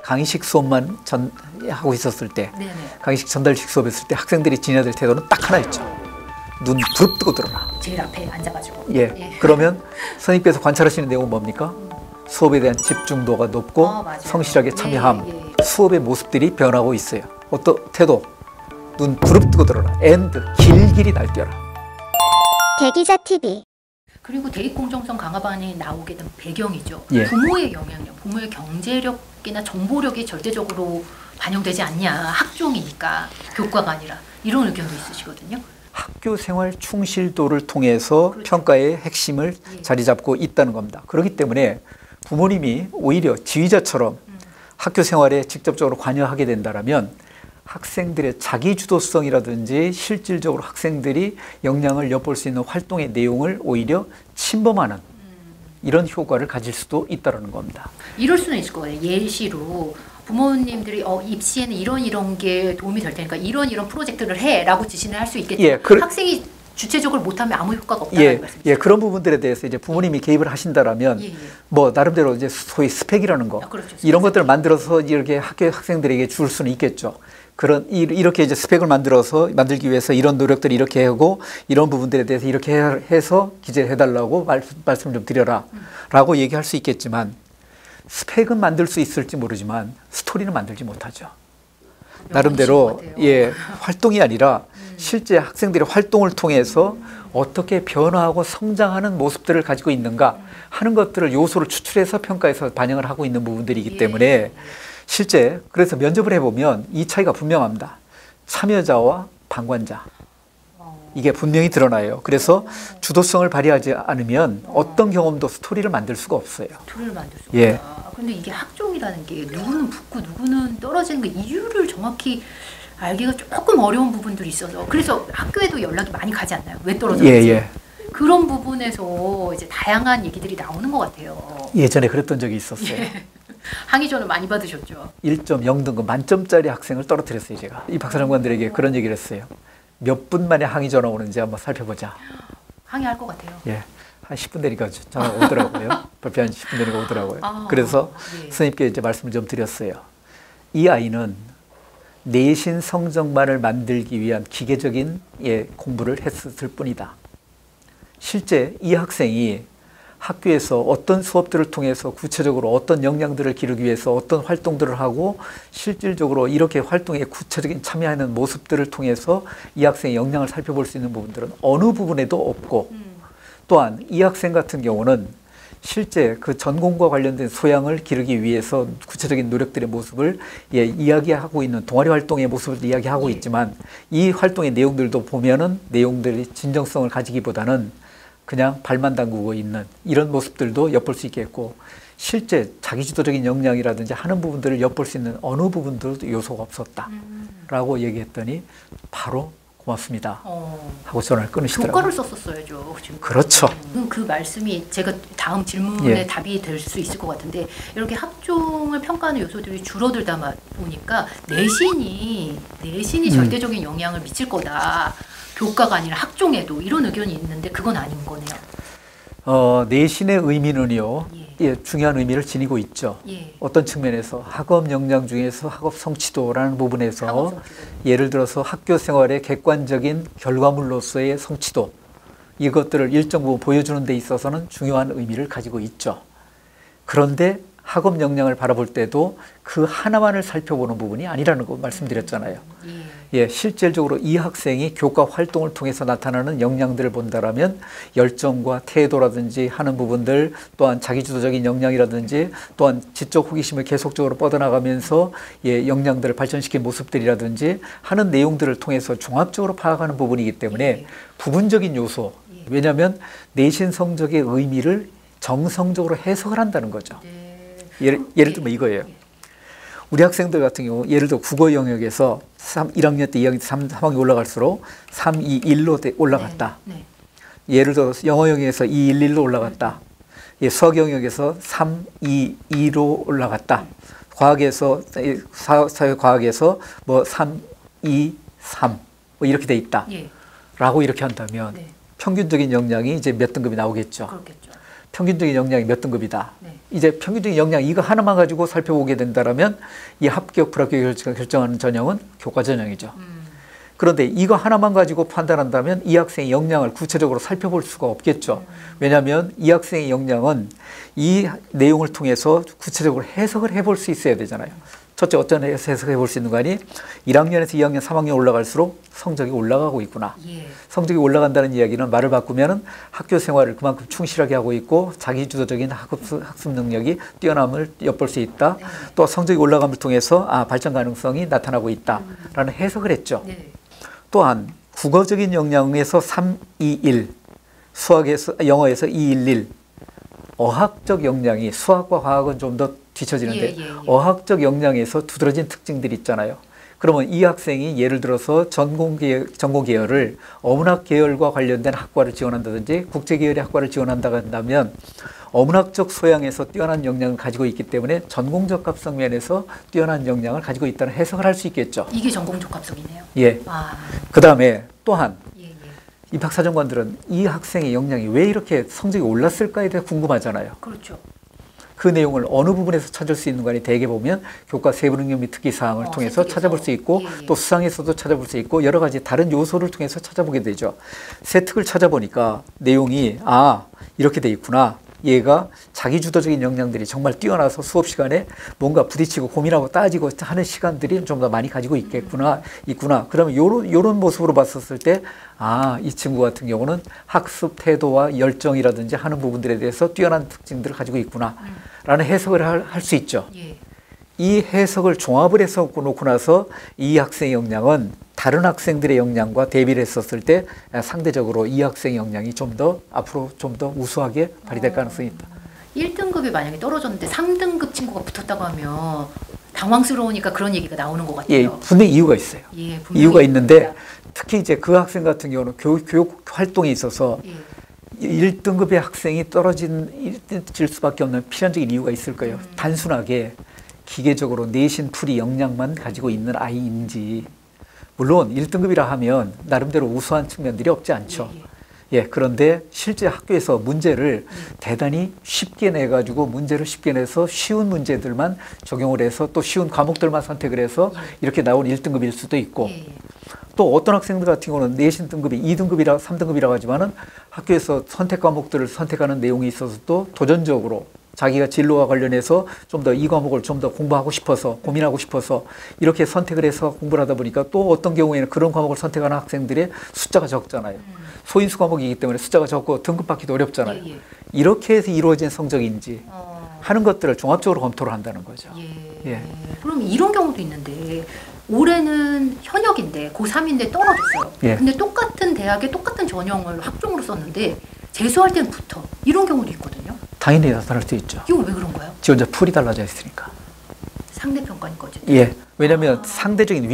강의식 수업만 하고 있었을 때, 네네. 강의식 전달식 수업했을 때 학생들이 지녀들 태도는 딱 하나였죠. 눈 부릅뜨고 들어라. 제일 앞에 앉아가지고. 예. 그러면 선생님께서 관찰하시는 내용은 뭡니까? 수업에 대한 집중도가 높고 성실하게 참여함. 수업의 모습들이 변하고 있어요. 어떤 태도? 눈 부릅뜨고 들어라. and 길길이 날뛰어라. 대기자 TV. 그리고 대입 공정성 강화반이 나오게 된 배경이죠. 예. 부모의 영향력, 부모의 경제력이나 정보력이 절대적으로 반영되지 않냐. 학종이니까 교과가 아니라 이런 의견도 있으시거든요. 학교 생활 충실도를 통해서 그렇죠. 평가의 핵심을 자리 잡고 있다는 겁니다. 그렇기 때문에 부모님이 오히려 지휘자처럼 학교 생활에 직접적으로 관여하게 된다면 학생들의 자기주도성이라든지 실질적으로 학생들이 역량을 엿볼 수 있는 활동의 내용을 오히려 침범하는 이런 효과를 가질 수도 있다는 겁니다. 이럴 수는 있을 거예요. 예시로 부모님들이 입시에는 이런 게 도움이 될 테니까 이런 프로젝트를 해라고 지시를 할 수 있겠죠. 예, 학생이 주체적으로 못하면 아무 효과가 없다는 말씀이죠. 예, 그런 부분들에 대해서 이제 부모님이 개입을 하신다라면 뭐 나름대로 이제 소위 스펙이라는 거 그렇죠. 이런 것들을 만들어서 이렇게 학생들에게 줄 수는 있겠죠. 이렇게 이제 스펙을 만들기 위해서 이런 노력들을 이렇게 하고 이런 부분들에 대해서 이렇게 해서 기재해달라고 말씀 좀 드려라라고 얘기할 수 있겠지만 스펙은 만들 수 있을지 모르지만 스토리는 만들지 못하죠. 나름대로 활동이 아니라 실제 학생들의 활동을 통해서 어떻게 변화하고 성장하는 모습들을 가지고 있는가 하는 것들을 요소를 추출해서 평가에서 반영을 하고 있는 부분들이기 때문에 실제 그래서 면접을 해보면 이 차이가 분명합니다. 참여자와 방관자. 이게 분명히 드러나요. 그래서 주도성을 발휘하지 않으면 어떤 경험도 스토리를 만들 수가 없어요. 스토리를 만들 수가 없다. 근데 이게 학종이라는 게 누구는 붙고 누구는 떨어지는 그 이유를 정확히 알기가 조금 어려운 부분들이 있어서 그래서 학교에도 연락이 많이 가지 않나요? 왜 떨어졌는지. 그런 부분에서 이제 다양한 얘기들이 나오는 것 같아요. 예전에 그랬던 적이 있었어요. 항의전을 많이 받으셨죠? 1.0등급 만점짜리 학생을 떨어뜨렸어요. 제가. 이 박사장관들에게 그런 얘기를 했어요. 몇 분 만에 항의 전화 오는지 한번 살펴보자. 항의할 것 같아요. 예, 한 10분 되니까 전화 오더라고요. 발표 한 10분 되니까 오더라고요. 그래서 선생님께 이제 말씀을 좀 드렸어요. 이 아이는 내신 성적만을 만들기 위한 기계적인 공부를 했을 뿐이다. 실제 이 학생이 학교에서 어떤 수업들을 통해서 구체적으로 어떤 역량들을 기르기 위해서 어떤 활동들을 하고 실질적으로 이렇게 활동에 구체적인 참여하는 모습들을 통해서 이 학생의 역량을 살펴볼 수 있는 부분들은 어느 부분에도 없고 또한 이 학생 같은 경우는 실제 그 전공과 관련된 소양을 기르기 위해서 구체적인 노력들의 모습을 이야기하고 있는 동아리 활동의 모습을 이야기하고 있지만 이 활동의 내용들도 보면은 내용들이 진정성을 가지기보다는 그냥 발만 담그고 있는 이런 모습들도 엿볼 수 있겠고 실제 자기주도적인 역량이라든지 하는 부분들을 엿볼 수 있는 어느 부분들도 요소가 없었다라고 얘기했더니 바로 고맙습니다 하고 전화를 끊으시더라고요. 교과를 썼었어야죠. 지금. 그렇죠. 그 말씀이 제가 다음 질문에 답이 될 수 있을 것 같은데 이렇게 학종을 평가하는 요소들이 줄어들다 보니까 내신이 절대적인 영향을 미칠 거다. 교과가 아니라 학종에도 이런 의견이 있는데 그건 아닌 거네요. 내신의 의미는요. 중요한 의미를 지니고 있죠. 어떤 측면에서 학업 역량 중에서 학업 성취도라는 부분에서 예를 들어서 학교 생활의 객관적인 결과물로서의 성취도 이것들을 일정 부분 보여주는 데 있어서는 중요한 의미를 가지고 있죠. 그런데 학업 역량을 바라볼 때도 그 하나만을 살펴보는 부분이 아니라는 거 말씀드렸잖아요. 실질적으로 이 학생이 교과 활동을 통해서 나타나는 역량들을 본다라면 열정과 태도라든지 하는 부분들 또한 자기주도적인 역량이라든지 또한 지적 호기심을 계속적으로 뻗어나가면서 역량들을 발전시킨 모습들이라든지 하는 내용들을 통해서 종합적으로 파악하는 부분이기 때문에 부분적인 요소 왜냐하면 내신 성적의 의미를 정성적으로 해석을 한다는 거죠. 예를 들면 이거예요. 우리 학생들 같은 경우 예를 들어 국어 영역에서 1학년 때 2학년 때 3학년 올라갈수록 3, 2, 1로 올라갔다. 예를 들어서 영어 영역에서 2, 1, 1로 올라갔다. 수학 영역에서 3, 2, 2로 올라갔다. 과학에서 사회과학에서 뭐 3, 2, 3 뭐 이렇게 돼 있다. 라고 이렇게 한다면 평균적인 역량이 이제 몇 등급이 나오겠죠. 그렇겠죠. 평균적인 역량이 몇 등급이다. 네. 이제 평균적인 역량 이거 하나만 가지고 살펴보게 된다면 이 합격, 불합격 결정하는 전형은 교과 전형이죠. 그런데 이거 하나만 가지고 판단한다면 이 학생의 역량을 구체적으로 살펴볼 수가 없겠죠. 왜냐하면 이 학생의 역량은 이 내용을 통해서 구체적으로 해석을 해볼 수 있어야 되잖아요. 첫째, 어떤 해석해 볼 수 있는 거 아니? 1학년에서 2학년, 3학년 올라갈수록 성적이 올라가고 있구나. 예. 성적이 올라간다는 이야기는 말을 바꾸면 학교 생활을 그만큼 충실하게 하고 있고 자기주도적인 학습 능력이 뛰어남을 엿볼 수 있다. 네. 또 성적이 올라감을 통해서 발전 가능성이 나타나고 있다라는 해석을 했죠. 네. 또한 국어적인 역량에서 3, 2, 1, 영어에서 2, 1, 1, 어학적 역량이 수학과 과학은 좀 더 뒤처지는데 어학적 역량에서 두드러진 특징들이 있잖아요. 그러면 이 학생이 예를 들어서 전공 계열을 어문학 계열과 관련된 학과를 지원한다든지 국제 계열의 학과를 지원한다고 한다면 어문학적 소양에서 뛰어난 역량을 가지고 있기 때문에 전공적 합성 면에서 뛰어난 역량을 가지고 있다는 해석을 할 수 있겠죠. 이게 전공적 합성이네요. 예. 그 다음에 또한 예. 입학사정관들은 이 학생의 역량이 왜 이렇게 성적이 올랐을까에 대해 궁금하잖아요. 그렇죠. 그 내용을 어느 부분에서 찾을 수 있는 거 아니 대개 보면 교과 세부 능력 및 특기 사항을 통해서 세특에서. 찾아볼 수 있고 또 수상에서도 찾아볼 수 있고 여러 가지 다른 요소를 통해서 찾아보게 되죠. 세특을 찾아보니까 내용이 이렇게 돼 있구나. 얘가 자기주도적인 역량들이 정말 뛰어나서 수업 시간에 뭔가 부딪히고 고민하고 따지고 하는 시간들이 좀 더 많이 가지고 있구나. 그러면 요런 모습으로 봤었을 때, 이 친구 같은 경우는 학습 태도와 열정이라든지 하는 부분들에 대해서 뛰어난 특징들을 가지고 있구나. 라는 해석을 할 수 있죠. 예. 이 해석을 종합을 해서 놓고 나서 이 학생의 역량은 다른 학생들의 역량과 대비를 했었을 때 상대적으로 이 학생의 역량이 좀 더 앞으로 좀 더 우수하게 발휘될 가능성이 있다. 1등급이 만약에 떨어졌는데 3등급 친구가 붙었다고 하면 당황스러우니까 그런 얘기가 나오는 것 같아요. 예, 분명히 이유가 있어요. 예, 이유가 있는데 특히 이제 그 학생 같은 경우는 교육 활동에 있어서 1등급의 학생이 떨어질 수밖에 없는 필연적인 이유가 있을 거예요. 단순하게 기계적으로 내신 풀이 역량만 가지고 있는 아이인지, 물론 1등급이라 하면 나름대로 우수한 측면들이 없지 않죠. 그런데 실제 학교에서 문제를 대단히 쉽게 내가지고 문제를 쉽게 내서 쉬운 문제들만 적용을 해서 또 쉬운 과목들만 선택을 해서 이렇게 나온 1등급일 수도 있고, 또 어떤 학생들 같은 경우는 내신 등급이 2등급이라 3등급이라고 하지만은 학교에서 선택 과목들을 선택하는 내용이 있어서도 도전적으로 자기가 진로와 관련해서 좀 더 이 과목을 좀 더 공부하고 싶어서 고민하고 싶어서 이렇게 선택을 해서 공부를 하다 보니까 또 어떤 경우에는 그런 과목을 선택하는 학생들의 숫자가 적잖아요. 소인수 과목이기 때문에 숫자가 적고 등급 받기도 어렵잖아요. 이렇게 해서 이루어진 성적인지 하는 것들을 종합적으로 검토를 한다는 거죠. 그럼 이런 경우도 있는데 올해는 현역인데 고3인데 떨어졌어요. 근데 똑같은 대학에 똑같은 전형을 학종으로 썼는데 재수할 때는 붙어. 이런 경우도 있거든요. 당연히 나타날 수 있죠. 이거 왜 그런가요? 지원자 풀이 달라져 있으니까. 상대평가니까 어쨌든. 왜냐하면 상대적인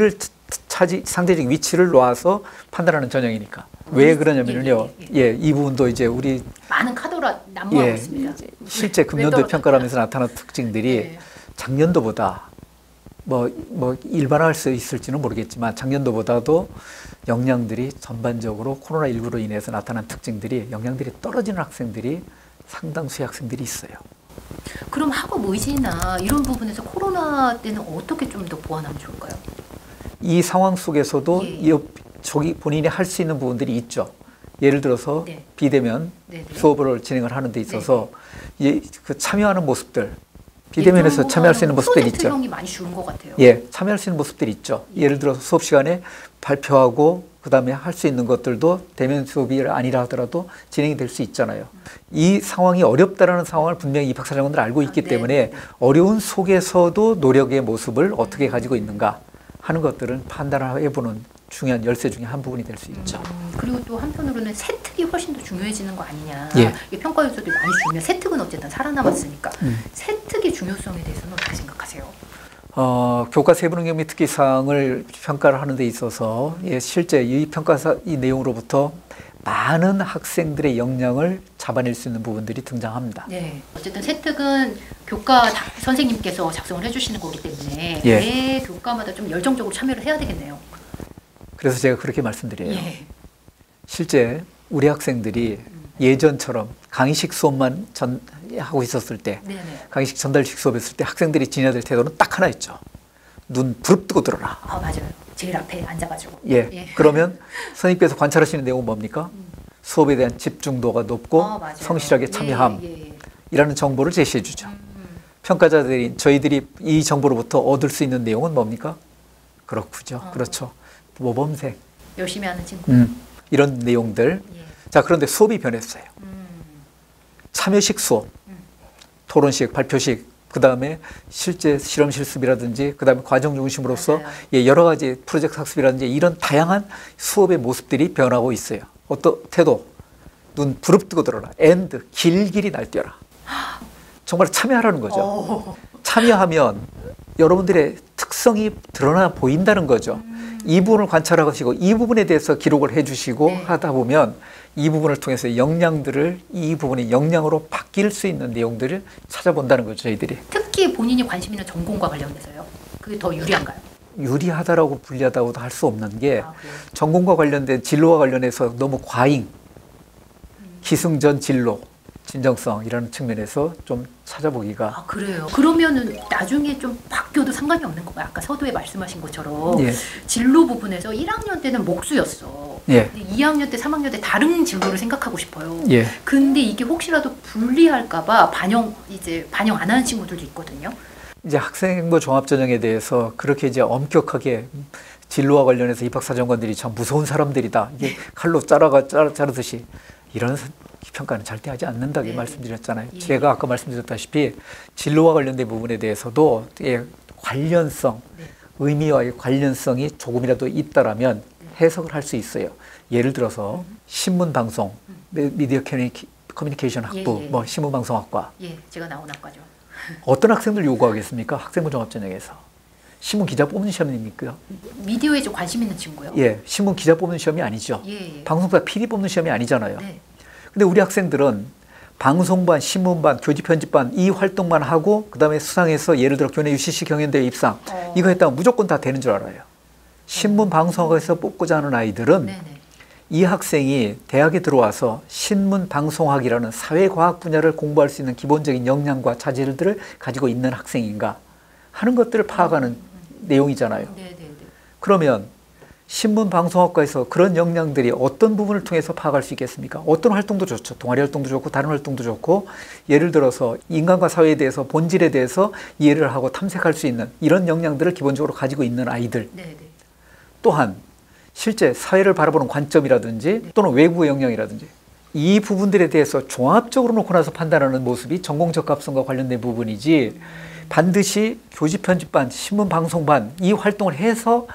위치를 놔서 판단하는 전형이니까. 왜 그러냐면요. 이 부분도 이제 우리 많은 카드라 난무하고 있습니다. 실제 금년도 평가를 하면서 나타난 특징들이 작년도보다 뭐 일반화할 수 있을지는 모르겠지만 작년도보다도 역량들이 전반적으로 코로나19로 인해서 나타난 특징들이 역량들이 떨어지는 학생들이 상당수의 학생들이 있어요. 그럼 학업 의지나 이런 부분에서 코로나 때는 어떻게 좀 더 보완하면 좋을까요? 이 상황 속에서도 저기 본인이 할 수 있는 부분들이 있죠. 예를 들어서 비대면 수업을 진행을 하는 데 있어서 그 참여하는 모습들, 비대면에서 참여할 수 있는 모습들이 있죠. 프로젝트형이 많이 줄은 것 같아요. 참여할 수 있는 모습들이 있죠. 예를 들어서 수업 시간에 발표하고 그다음에 할 수 있는 것들도 대면 수업이 아니라 하더라도 진행이 될 수 있잖아요. 이 상황이 어렵다라는 상황을 분명히 입학사정원들 알고 있기 때문에 어려운 속에서도 노력의 모습을 어떻게 가지고 있는가 하는 것들은 판단을 해보는 중요한 열쇠 중에 한 부분이 될 수 있죠. 그리고 또 한편으로는 세특이 훨씬 더 중요해지는 거 아니냐. 이 평가 요소들이 많이 줄면 세특은 어쨌든 살아남았으니까 세특의 중요성에 대해서는 어떻게 생각하세요? 교과 세부 능력 및 특기 사항을 평가를 하는 데 있어서 실제 이 평가사 이 내용으로부터 많은 학생들의 역량을 잡아낼 수 있는 부분들이 등장합니다. 어쨌든 세특은 교과 선생님께서 작성을 해주시는 거기 때문에 매 교과마다 좀 열정적으로 참여를 해야 되겠네요. 그래서 제가 그렇게 말씀드려요. 실제 우리 학생들이 예전처럼 강의식 수업만 하고 있었을 때, 강의식 전달식 수업했을 때 학생들이 지녀야 될 태도는 딱 하나 있죠. 눈 부릅뜨고 들어라. 아, 맞아요. 제일 앞에 앉아가지고. 예. 그러면 선생님께서 관찰하시는 내용은 뭡니까? 수업에 대한 집중도가 높고 성실하게 참여함. 이라는 정보를 제시해 주죠. 평가자들인 저희들이 이 정보로부터 얻을 수 있는 내용은 뭡니까? 그렇군요. 그렇죠. 모범생. 열심히 하는 친구. 이런 내용들. 자, 그런데 수업이 변했어요. 참여식 수업, 토론식, 발표식, 그 다음에 실제 실험 실습이라든지, 그 다음에 과정 중심으로서 여러 가지 프로젝트 학습이라든지 이런 다양한 수업의 모습들이 변하고 있어요. 어떤 태도? 눈 부릅뜨고 들어라. and 길길이 날뛰어라. 정말 참여하라는 거죠. 참여하면 여러분들의 특성이 드러나 보인다는 거죠. 이 부분을 관찰하시고 이 부분에 대해서 기록을 해주시고 하다 보면 이 부분을 통해서 역량들을 이 부분이 역량으로 바뀔 수 있는 내용들을 찾아본다는 거죠. 저희들이. 특히 본인이 관심 있는 전공과 관련돼서요. 그게 더 유리한가요? 유리하다라고 불리하다고도 할 수 없는 게 전공과 관련된 진로와 관련해서 너무 과잉, 기승전 진로, 진정성이라는 측면에서 좀 찾아보기가. 아, 그래요. 그러면은 나중에 좀 바뀌어도 상관이 없는 거예요. 아까 서두에 말씀하신 것처럼 진로 부분에서 1학년 때는 목수였어. 근데 2학년 때, 3학년 때 다른 진로를 생각하고 싶어요. 근데 이게 혹시라도 불리할까봐 반영 안 하는 친구들도 있거든요. 이제 학생부 종합전형에 대해서 그렇게 이제 엄격하게 진로와 관련해서 입학사정관들이 참 무서운 사람들이다. 이게 칼로 자르듯이 이런 평가는 절대 하지 않는다고 말씀드렸잖아요. 제가 아까 말씀드렸다시피 진로와 관련된 부분에 대해서도 관련성, 의미와의 관련성이 조금이라도 있다라면 해석을 할 수 있어요. 예를 들어서 신문 방송, 미디어 커뮤니케이션 학부, 뭐 신문방송학과. 제가 나온 학과죠. 어떤 학생들 요구하겠습니까? 학생부 종합전형에서. 신문 기자 뽑는 시험입니까? 미디어에 좀 관심 있는 친구요? 신문 기자 뽑는 시험이 아니죠. 방송사 PD 뽑는 시험이 아니잖아요. 근데 우리 학생들은 방송반, 신문반, 교집편집반 이 활동만 하고 그 다음에 수상해서 예를 들어 교내 UCC 경연대회 입상 이거 했다면 무조건 다 되는 줄 알아요. 신문, 방송학에서 뽑고자 하는 아이들은 이 학생이 대학에 들어와서 신문, 방송학이라는 사회과학 분야를 공부할 수 있는 기본적인 역량과 자질들을 가지고 있는 학생인가 하는 것들을 파악하는 내용이잖아요. 그러면 신문방송학과에서 그런 역량들이 어떤 부분을 통해서 파악할 수 있겠습니까? 어떤 활동도 좋죠. 동아리 활동도 좋고 다른 활동도 좋고 예를 들어서 인간과 사회에 대해서 본질에 대해서 이해를 하고 탐색할 수 있는 이런 역량들을 기본적으로 가지고 있는 아이들 또한 실제 사회를 바라보는 관점이라든지 또는 외부의 역량이라든지 이 부분들에 대해서 종합적으로 놓고 나서 판단하는 모습이 전공 적합성과 관련된 부분이지 반드시 교집편집반, 신문방송반 이 활동을 해서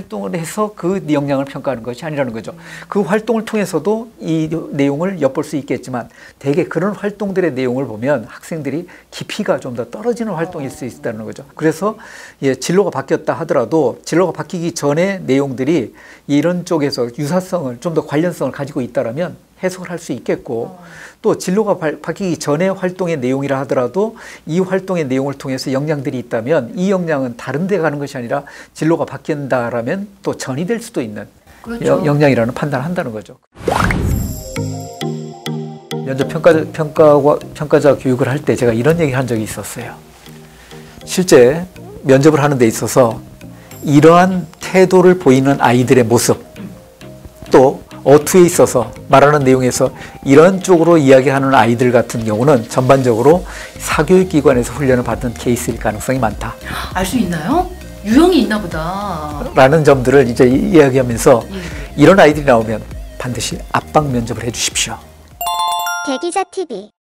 그 역량을 평가하는 것이 아니라는 거죠. 그 활동을 통해서도 이 내용을 엿볼 수 있겠지만 대개 그런 활동들의 내용을 보면 학생들이 깊이가 좀 더 떨어지는 활동일 수 있다는 거죠. 그래서 진로가 바뀌었다 하더라도 진로가 바뀌기 전에 내용들이 이런 쪽에서 유사성을 좀 더 관련성을 가지고 있다면 해석을 할 수 있겠고 또 진로가 바뀌기 전에 활동의 내용이라 하더라도 이 활동의 내용을 통해서 역량들이 있다면 이 역량은 다른 데 가는 것이 아니라 진로가 바뀐다라면 또 전이될 수도 있는 역량이라는 판단을 한다는 거죠. 면접 평가자 교육을 할 때 제가 이런 얘기를 한 적이 있었어요. 실제 면접을 하는 데 있어서 이러한 태도를 보이는 아이들의 모습 또 어투에 있어서 말하는 내용에서 이런 쪽으로 이야기하는 아이들 같은 경우는 전반적으로 사교육기관에서 훈련을 받은 케이스일 가능성이 많다. 알 수 있나요? 유형이 있나 보다. 라는 점들을 이제 이야기하면서 이런 아이들이 나오면 반드시 압박 면접을 해주십시오. 대기자TV